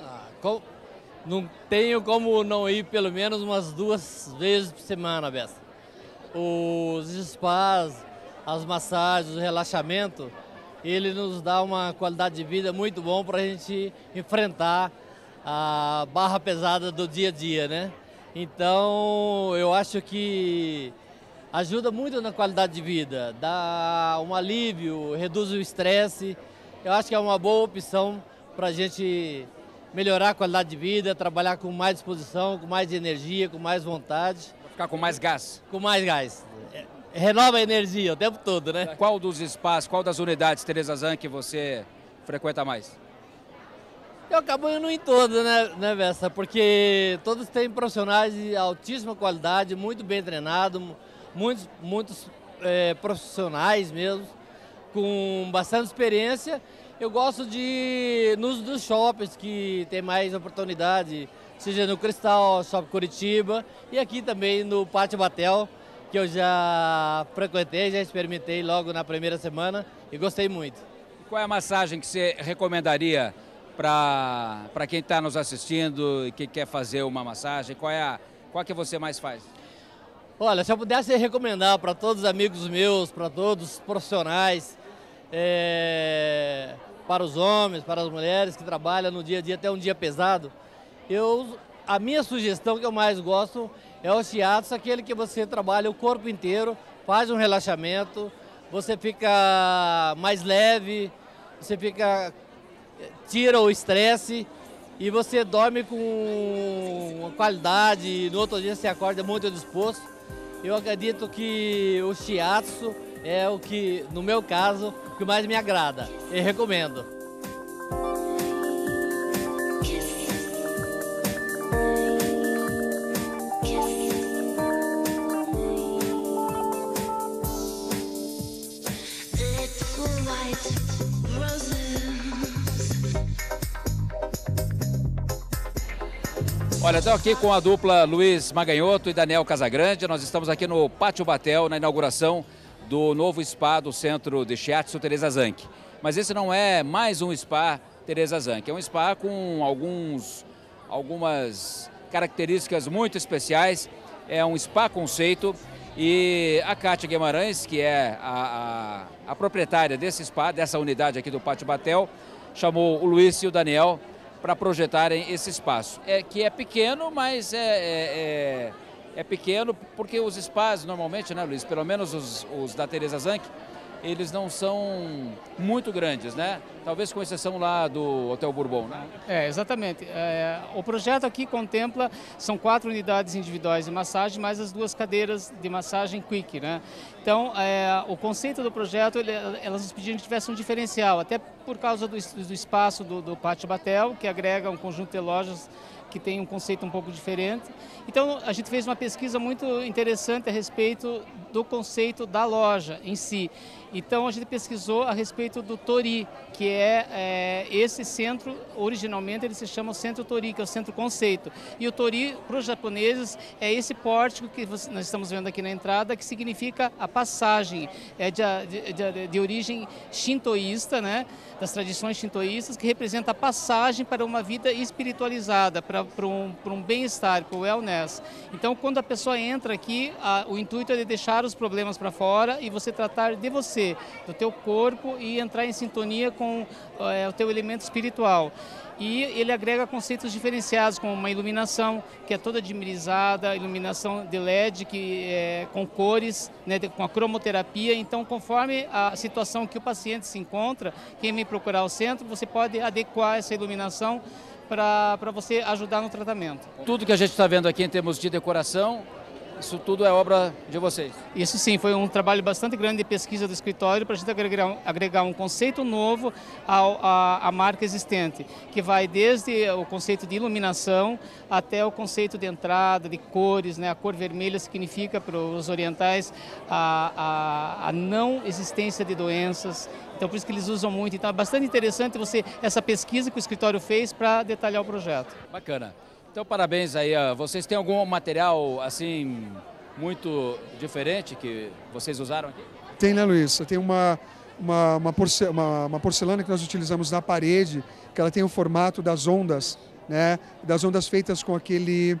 Não tenho como não ir pelo menos umas 2 vezes por semana, Bessa. Os spas, as massagens, o relaxamento, ele nos dá uma qualidade de vida muito bom para a gente enfrentar a barra pesada do dia a dia, né? Então, eu acho que ajuda muito na qualidade de vida, dá um alívio, reduz o estresse. Eu acho que é uma boa opção para a gente melhorar a qualidade de vida, trabalhar com mais disposição, com mais energia, com mais vontade. Ficar com mais gás? Com mais gás. Renova a energia o tempo todo, né? Qual dos spas, qual das unidades, Tereza Zanck, que você frequenta mais? Eu acabo indo em todas, né, Bessa? Porque todos têm profissionais de altíssima qualidade, muito bem treinados, muitos profissionais mesmo, com bastante experiência. Eu gosto de ir nos shoppings que tem mais oportunidade, seja no Cristal, Shopping Curitiba e aqui também no Pátio Batel, que eu já frequentei, já experimentei logo na primeira semana e gostei muito. Qual é a massagem que você recomendaria para quem está nos assistindo e que quer fazer uma massagem? Qual que você mais faz? Olha, se eu pudesse recomendar para todos os amigos meus, para todos os profissionais, para os homens, para as mulheres que trabalham no dia a dia, até um dia pesado, a minha sugestão que eu mais gosto é o shiatsu, aquele que você trabalha o corpo inteiro, faz um relaxamento, você fica mais leve, tira o estresse e você dorme com qualidade e no outro dia você acorda muito disposto. Eu acredito que o shiatsu é o que, no meu caso, o que mais me agrada e recomendo. Olha, estou aqui com a dupla Luiz Maganhoto e Daniel Casagrande. Nós estamos aqui no Pátio Batel, na inauguração do novo spa do Centro de Shiatsu Teresa Zanck. Mas esse não é mais um spa Teresa Zanck, é um spa com algumas características muito especiais. É um spa conceito e a Kátia Guimarães, que é a proprietária desse spa, dessa unidade aqui do Pátio Batel, chamou o Luiz e o Daniel para projetarem esse espaço. Que é pequeno, mas é pequeno porque os spas normalmente, né, Luiz, pelo menos os da Teresa Zanck, eles não são muito grandes, né? Talvez com exceção lá do Hotel Bourbon, né? Exatamente. O projeto aqui contempla, são 4 unidades individuais de massagem, mais as 2 cadeiras de massagem quick, né? Então, o conceito do projeto, elas nos pediram que tivesse um diferencial, até por causa do espaço do Pátio Batel, que agrega um conjunto de lojas que tem um conceito um pouco diferente. Então, a gente fez uma pesquisa muito interessante a respeito do conceito da loja em si. Então, a gente pesquisou a respeito do Tori, que é esse centro, originalmente ele se chama o Centro Tori, que é o Centro Conceito. E o Tori, para os japoneses, é esse pórtico que nós estamos vendo aqui na entrada, que significa a passagem, de origem shintoísta, né? Das tradições shintoístas, que representa a passagem para uma vida espiritualizada, para um bem-estar, para o wellness. Então, quando a pessoa entra aqui, o intuito é de deixar os problemas para fora e você tratar de você, do teu corpo e entrar em sintonia com o teu elemento espiritual. E ele agrega conceitos diferenciados, como uma iluminação que é toda dimerizada, iluminação de LED com cores, né, com a cromoterapia. Então, conforme a situação que o paciente se encontra, quem vem procurar o centro, você pode adequar essa iluminação para você ajudar no tratamento. Tudo que a gente está vendo aqui em termos de decoração, isso tudo é obra de vocês? Isso sim, foi um trabalho bastante grande de pesquisa do escritório para a gente agregar um conceito novo à marca existente, que vai desde o conceito de iluminação até o conceito de entrada, de cores, né? A cor vermelha significa para os orientais a não existência de doenças. Então, por isso que eles usam muito. Então, é bastante interessante essa pesquisa que o escritório fez para detalhar o projeto. Bacana. Então, parabéns aí. Vocês têm algum material, assim, muito diferente que vocês usaram aqui? Tem, né, Luiz? Tem uma porcelana que nós utilizamos na parede, que ela tem o formato das ondas, né? Das ondas feitas com aquele...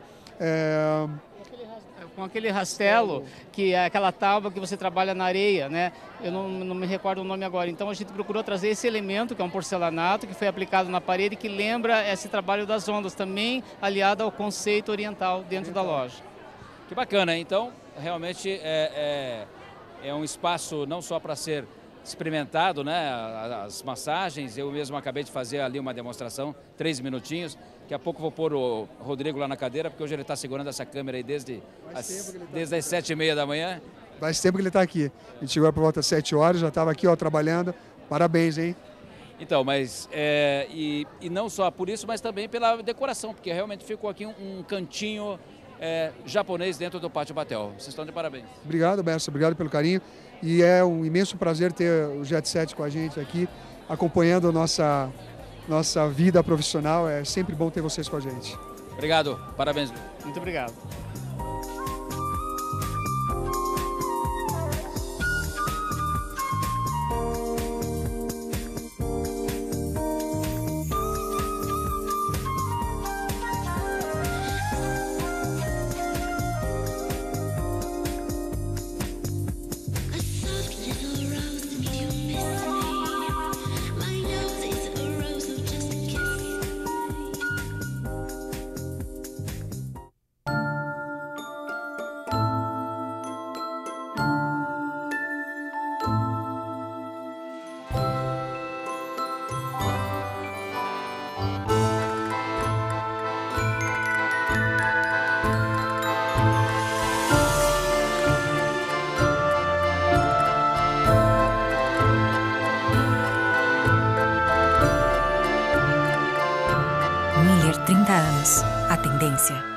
Com aquele rastelo, que é aquela tábua que você trabalha na areia, né? Eu não me recordo o nome agora. Então a gente procurou trazer esse elemento, que é um porcelanato, que foi aplicado na parede, que lembra esse trabalho das ondas, também aliado ao conceito oriental dentro da loja. Que bacana, então realmente é um espaço não só para ser experimentado, né? As massagens, eu mesmo acabei de fazer ali uma demonstração, 3 minutinhos. Daqui a pouco vou pôr o Rodrigo lá na cadeira, porque hoje ele está segurando essa câmera aí desde as 7h30 da manhã. Faz tempo que ele está aqui. A gente chegou por volta das 7 horas, já estava aqui, ó, trabalhando. Parabéns, hein? Então, mas e não só por isso, mas também pela decoração, porque realmente ficou aqui um cantinho japonês dentro do Pátio Batel. Vocês estão de parabéns. Obrigado, Bessa, obrigado pelo carinho. E é um imenso prazer ter o Jet Set com a gente aqui, acompanhando a nossa vida profissional. É sempre bom ter vocês com a gente. Obrigado, parabéns. Muito obrigado.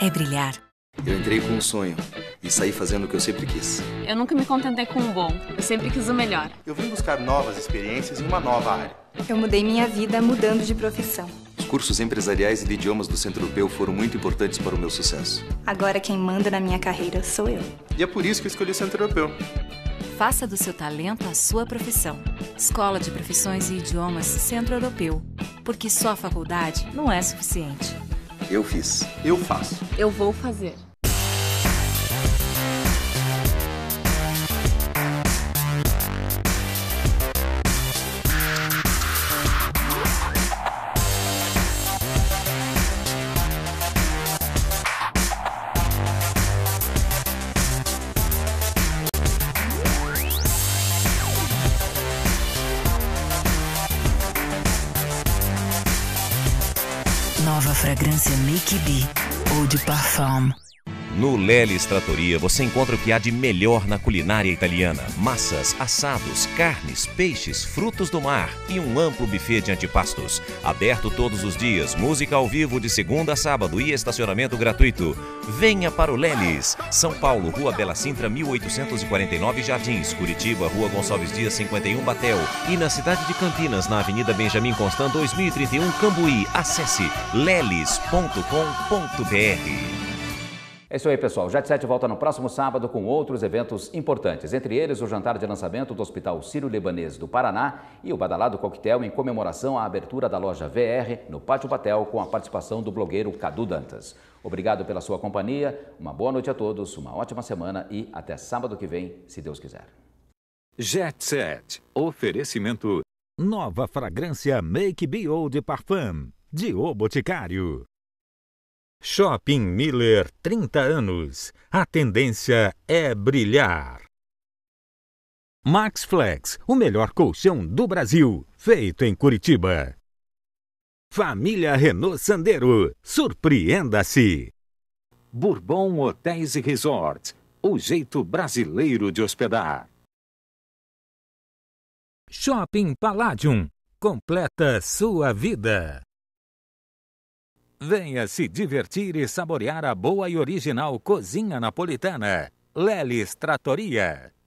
é brilhar. Eu entrei com um sonho e saí fazendo o que eu sempre quis. Eu nunca me contentei com o bom, eu sempre quis o melhor. Eu vim buscar novas experiências em uma nova área. Eu mudei minha vida mudando de profissão. Os cursos empresariais e de idiomas do Centro Europeu foram muito importantes para o meu sucesso. Agora quem manda na minha carreira sou eu. E é por isso que eu escolhi o Centro Europeu. Faça do seu talento a sua profissão. Escola de Profissões e Idiomas Centro Europeu. Porque só a faculdade não é suficiente. Eu fiz. Eu faço. Eu vou fazer. Nova fragrância Make Be Eau de Parfum. No Lelis Trattoria você encontra o que há de melhor na culinária italiana. Massas, assados, carnes, peixes, frutos do mar e um amplo buffet de antipastos. Aberto todos os dias, música ao vivo de segunda a sábado e estacionamento gratuito. Venha para o Lelis. São Paulo, Rua Bela Sintra, 1849 Jardins. Curitiba, Rua Gonçalves Dias, 51 Batel. E na cidade de Campinas, na Avenida Benjamin Constant, 2031 Cambuí. Acesse lelis.com.br. É isso aí, pessoal. O Jet Set volta no próximo sábado com outros eventos importantes. Entre eles, o jantar de lançamento do Hospital Sírio-Libanês do Paraná e o badalado coquetel em comemoração à abertura da loja VR no Pátio Batel, com a participação do blogueiro Cadu Dantas. Obrigado pela sua companhia, uma boa noite a todos, uma ótima semana e até sábado que vem, se Deus quiser. Jet Set. Oferecimento. Nova fragrância Make Be Eau de Parfum, de O Boticário. Shopping Miller, 30 anos. A tendência é brilhar. Max Flex, o melhor colchão do Brasil, feito em Curitiba. Família Renault Sandero, surpreenda-se. Bourbon Hotéis e Resorts, o jeito brasileiro de hospedar. Shopping Palladium, completa sua vida. Venha se divertir e saborear a boa e original cozinha napolitana. Lelis Trattoria.